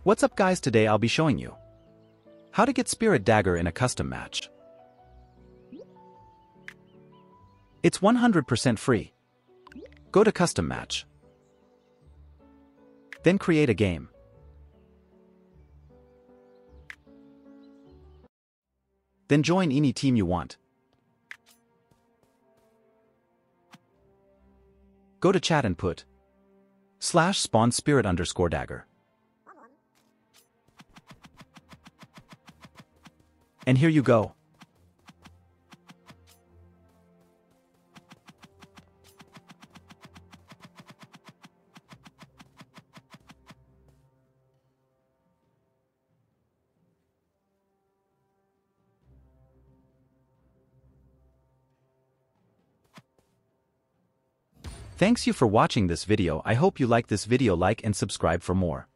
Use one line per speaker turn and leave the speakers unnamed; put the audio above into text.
What's up guys, today I'll be showing you how to get Spirit Dagger in a custom match. It's 100% free. Go to custom match. Then create a game. Then join any team you want. Go to chat and put /spawn spirit_dagger. And here you go. Thanks you for watching this video. I hope you like this video. Like and subscribe for more.